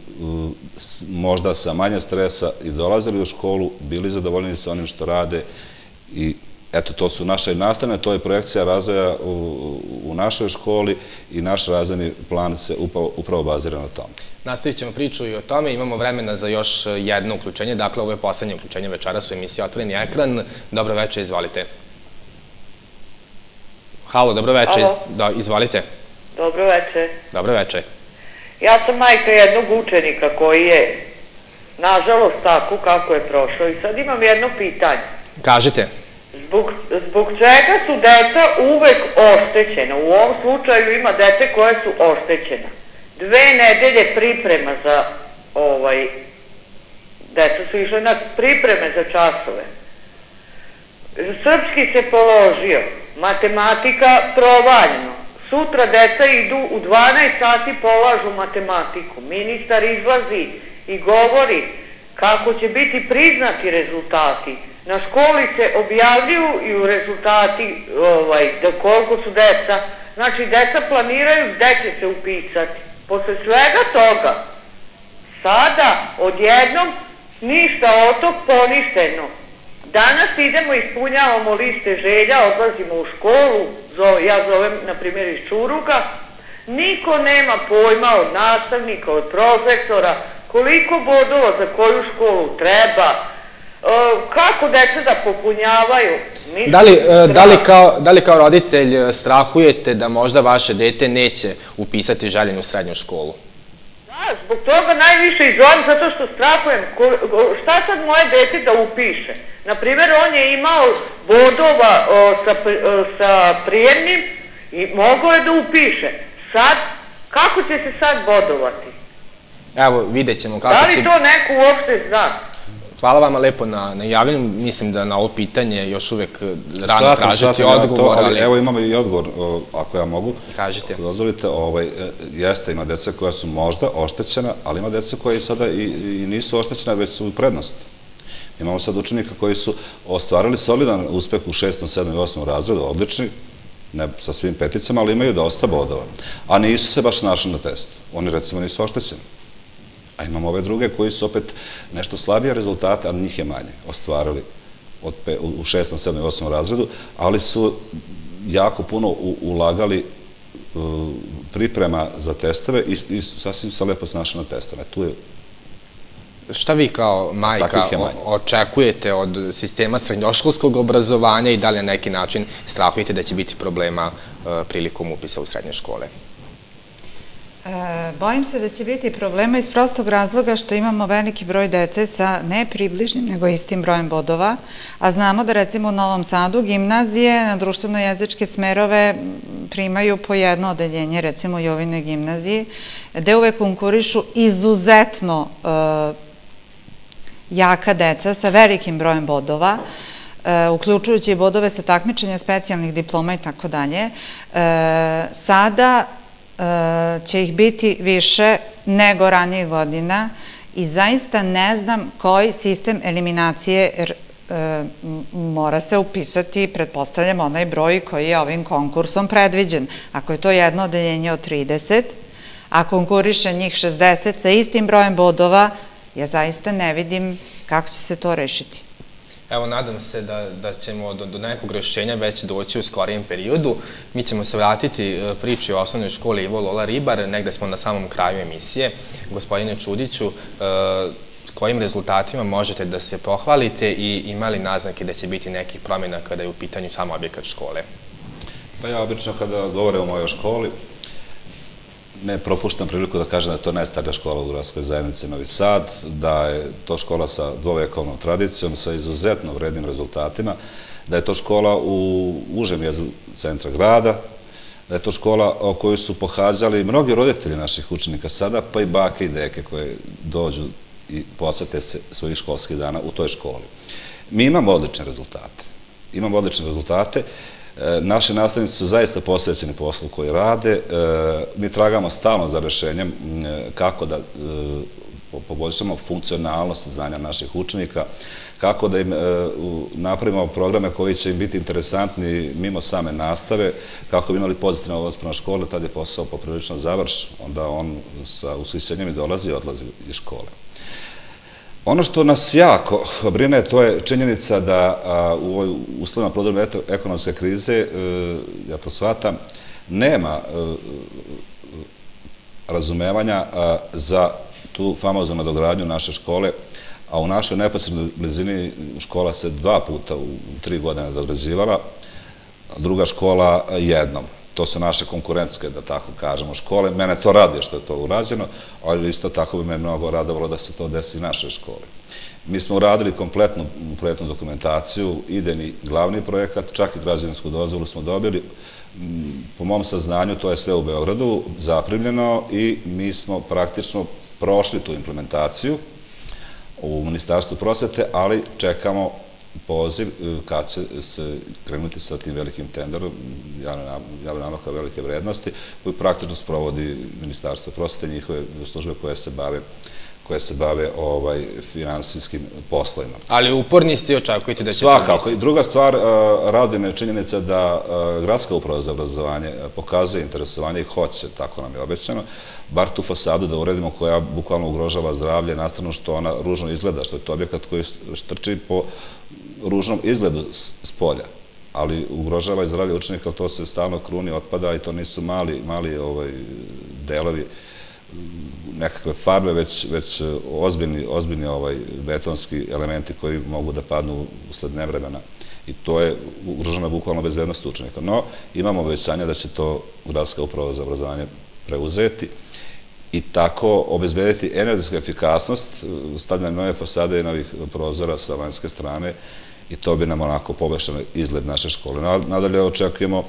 možda sa manje stresa i dolazili u školu, bili zadovoljni sa onim što rade i eto, to su naše nastavne, to je projekcija razvoja u našoj školi i naš razvojni plan se upravo bazira na tome. Nastavit ćemo priču i o tome, imamo vremena za još jedno uključenje, dakle ovo je poslednje uključenje večeras u emisiji Otvoreni ekran. Dobro večer, izvolite. Halo, dobro večer, izvolite. Dobro večer. Dobro večer. Ja sam majka jednog učenika koji je, nažalost, tako kako je prošao i sad imam jedno pitanje. Kažite. Zbog čega su deca uvek oštećena? U ovom slučaju ima dece koje su oštećena. Dve nedelje priprema za, ovaj, deca su išle na pripreme za časove. Srpski se položio, matematika provaljeno. Sutra deca idu u dvanaest sati polažu matematiku. Ministar izlazi i govori kako će biti priznati rezultati. Na školi se objavljuju i u rezultati da koliko su deca. Znači, deca planiraju gde će se upisati. Posle svega toga, sada odjednom ništa od tog poništeno. Danas idemo, ispunjavamo liste želja, odlazimo u školu, ja zovem, na primjer, iz Čuruga, niko nema pojma od nastavnika, od profesora, koliko bodova za koju školu treba, kako deca da popunjavaju. Da li kao roditelj strahujete da možda vaše dete neće upisati željenu srednju školu? Da, zbog toga najviše izvolim, zato što strahujem. Šta sad moje dete da upiše? Naprimjer, on je imao bodova sa prijemnim i mogao je da upiše. Sad, kako će se sad bodovati? Evo, vidjet ćemo kako će... Da li to neko uopšte zna? Hvala vama lepo na javljanju. Mislim da na ovo pitanje još uvek rano tražiti odgovor. Evo imamo i odgovor, ako ja mogu. Kažite. Ako dozvolite, jeste, ima deca koja su možda oštećena, ali ima deca koja i sada i nisu oštećena, već su u prednosti. Imamo sad učenika koji su ostvarili solidan uspeh u šestom, sedmom i osmom razredu, odlični, ne sa svim peticama, ali imaju dosta bodova. A nisu se baš našli na testu. Oni, recimo, nisu oštećeni. A imamo ove druge koji su opet nešto slabije rezultate, a njih je manje, ostvarili u šestom, sedmom i osmom razredu, ali su jako puno ulagali priprema za testove i sasvim se lepo snašli na testove. Tu je... Šta vi kao majka očekujete od sistema srednjoškolskog obrazovanja i da li na neki način strahujete da će biti problema prilikom upisa u srednje škole? Bojim se da će biti problema iz prostog razloga što imamo veliki broj dece sa ne približnim, nego istim brojem bodova, a znamo da recimo u Novom Sadu gimnazije na društveno-jezičke smerove primaju po jedno odeljenje, recimo u Jovinoj gimnaziji, gde uvek konkurišu izuzetno jaka deca sa velikim brojem bodova, uključujući i bodove sa takmičenja specijalnih diploma i tako dalje. Sada će ih biti više nego ranijih godina i zaista ne znam koji sistem eliminacije, jer mora se upisati, pretpostavljam, onaj broj koji je ovim konkursom predviđen. Ako je to jedno odeljenje od trideset, a konkuriše njih šezdeset sa istim brojem bodova, ja zaista ne vidim kako će se to rešiti. Evo, nadam se da ćemo do nekog rešenja već doći u skorijem periodu. Mi ćemo se vratiti priči o osnovnoj školi Ivo Lola Ribar, negde smo na samom kraju emisije. Gospodine Čudiću, s kojim rezultatima možete da se pohvalite i imali naznake da će biti nekih promjena kada je u pitanju sam objekat škole? Pa ja obično kada govore o mojoj školi, ne propuštam priliku da kažem da je to najstarija škola u gradskoj zajednici Novi Sad, da je to škola sa dvovekovnom tradicijom, sa izuzetno vrednim rezultatima, da je to škola u užem jezu centra grada, da je to škola o kojoj su pohađali mnogi roditelji naših učenika sada, pa i bake i deke koje dođu i posete se svojih školskih dana u toj školi. Mi imamo odlične rezultate. Imamo odlične rezultate. Naši nastavnici su zaista posvećeni poslu koji rade. Mi tragamo stalno za rešenjem kako da poboljšamo funkcionalnost znanja naših učenika, kako da im napravimo programe koji će im biti interesantni mimo same nastave, kako bi imali pozitivno odnos prema škole, tad je posao poprilično završ, onda on sa ushićenjem i dolazi i odlazi iz škole. Ono što nas jako brine, to je činjenica da u ovoj uslovima problema ekonomske krize, ja to shvatam, nema razumevanja za tu famoznu nadogradnju naše škole, a u našoj neposrednoj blizini škola se dva puta u tri godine nadograđivala, druga škola jednom. To su naše konkurentske, da tako kažemo, škole. Mene to raduje što je to urađeno, ali isto tako bi me mnogo radovalo da se to desi i našoj školi. Mi smo uradili kompletnu projektnu dokumentaciju, idejni glavni projekat, čak i građevinsku dozvolu smo dobili. Po mom saznanju to je sve u Beogradu zaprimljeno i mi smo praktično prošli tu implementaciju u Ministarstvu prosvete, ali čekamo poziv kad će se krenuti sa tim velikim tenderom, javna nabavka velike vrednosti, koju praktično sprovodi Ministarstvo prosvete, njihove službe koje se bave koje se bave finansijskim poslovima. Ali uporni ste i očekujete da će... Svakako. Druga stvar, raduje me činjenica da Gradska uprava za obrazovanje pokazuje interesovanje i hoće, tako nam je obećano, bar tu fasadu da uredimo koja bukvalno ugrožava zdravlje, nastavno što ona ružno izgleda, što je to objekat koji štrči po ružnom izgledu s polja, ali ugrožava i zdravlje učenika, to se stalno kruni, otpada i to nisu mali delovi nekakve farbe, već ozbiljni betonski elementi koji mogu da padnu usled nevremena i to je ugrožena bukvalno bezbednost učenika. No, imamo obećanja da će to Gradska uprava za obrazovanje preuzeti i tako obezbediti energetsku efikasnost, stavljanje nove fasade i novih prozora sa vanjske strane i to bi nam onako poboljšao izgled naše škole. Nadalje očekujemo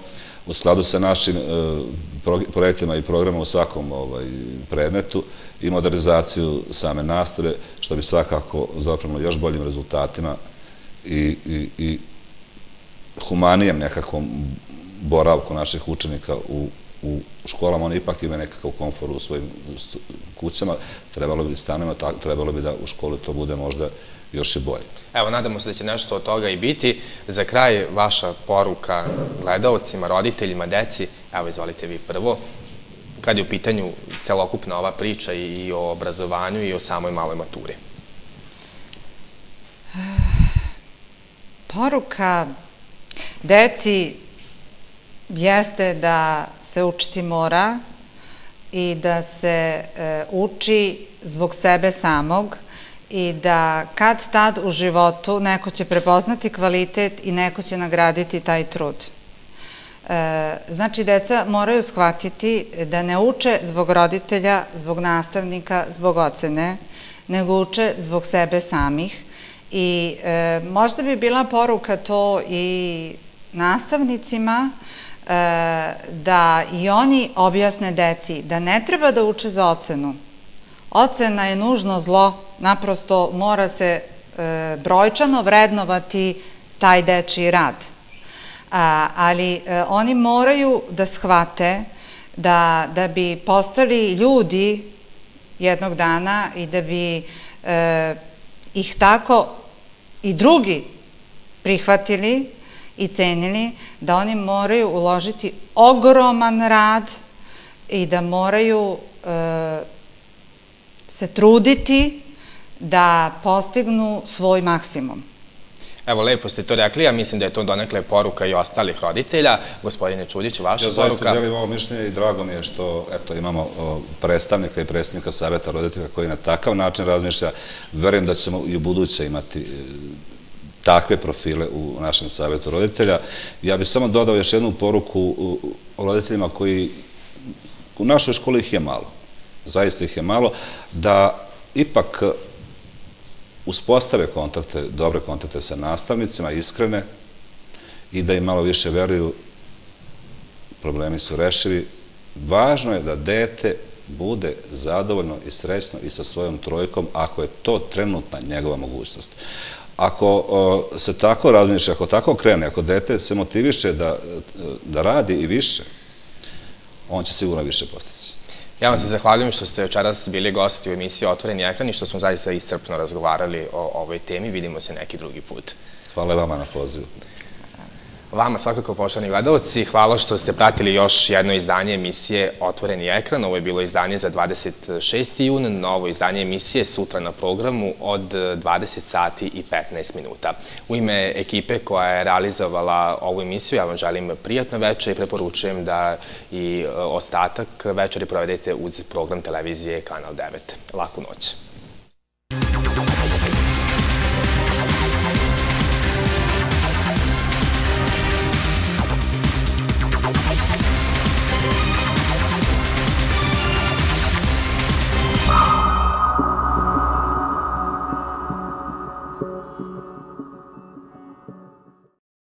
u skladu sa našim projektima i programima u svakom predmetu i modernizaciju same nastave, što bi svakako dopremilo još boljim rezultatima i humanijem nekakvom boravku naših učenika u školama. Oni ipak imaju nekakav komfor u svojim kućama, trebalo bi stanovima, trebalo bi da u školi to bude možda još i bolje. Evo, nadamo se da će nešto od toga i biti. Za kraj, vaša poruka gledaocima, roditeljima, deci, evo, izvolite vi prvo, kad je u pitanju celokupna ova priča i o obrazovanju i o samoj maloj maturi. Poruka deci jeste da se učiti mora i da se uči zbog sebe samog i da kad tad u životu neko će prepoznati kvalitet i neko će nagraditi taj trud. Znači, deca moraju shvatiti da ne uče zbog roditelja, zbog nastavnika, zbog ocene, nego uče zbog sebe samih. I možda bi bila poruka to i nastavnicima da i oni objasne deci da ne treba da uče za ocenu. Ocena je nužno zlo, naprosto mora se brojčano vrednovati taj dečiji rad. Ali oni moraju da shvate da bi postali ljudi jednog dana i da bi ih tako i drugi prihvatili i cenili, da oni moraju uložiti ogroman rad i da moraju se truditi da postignu svoj maksimum. Evo, lepo ste to rekli, ja mislim da je to donekle poruka i ostalih roditelja. Gospodine Čudić, vaša poruka? Ja zaista delim ovo mišljenje i drago mi je što imamo predstavnika i predstavnika Saveta roditelja koji na takav način razmišlja. Verujem da ćemo i u buduće imati takve profile u našem Savetu roditelja. Ja bih samo dodao još jednu poruku roditeljima koji u našoj školi ih je malo, zaista ih je malo, da ipak uspostave kontakte, dobre kontakte sa nastavnicima, iskrene, i da im malo više veruju, problemi su rešivi. Važno je da dete bude zadovoljno i srećno i sa svojom trojkom, ako je to trenutna njegova mogućnost. Ako se tako razmišlja, ako tako krene, ako dete se motiviše da radi i više, on će sigurno više postići. Ja vam se zahvaljujem što ste večeras bili gosti u emisiji Otvoreni ekran i što smo zaista iscrpno razgovarali o ovoj temi. Vidimo se neki drugi put. Hvala vama na pozivu. Vama svakako, poštovani gledalci, hvala što ste pratili još jedno izdanje emisije Otvoreni ekran. Ovo je bilo izdanje za dvadeset šesti jun. Novo izdanje emisije sutra na programu od dvadeset sati i petnaest minuta. U ime ekipe koja je realizovala ovu emisiju, ja vam želim prijatno večer i preporučujem da i ostatak večeri provedete uz program televizije Kanal devet. Laku noć.